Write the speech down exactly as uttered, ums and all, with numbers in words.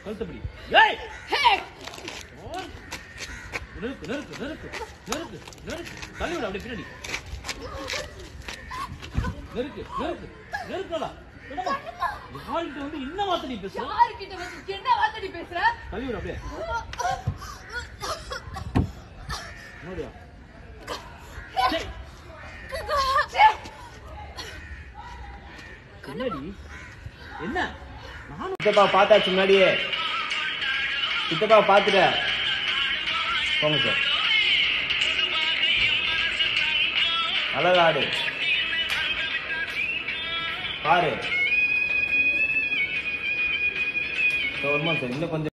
கழுத்தப்படி. ஏய் நிறுத்து நிறுத்து நிறுத்து நிறுத்து நிறுத்து தள்ளி விட அப்படியே பின்னாடி நிறுத்து நிறுத்து நிறுத்தலா யார்கிட்ட வந்து என்ன வார்த்தை நீ பேசுற? யார்கிட்ட வந்து என்ன வார்த்தை நீ பேசுற? தள்ளி விட அப்படியே நோடியா கண்ணாடி என்ன நானும் சித்தப்பா பார்த்தாச்சு முன்னாடியே. சித்தப்பா பார்த்துட்ட போங்க சார். அழகா ஆடு பாரு. ஒரு சார் இன்னும் கொஞ்சம்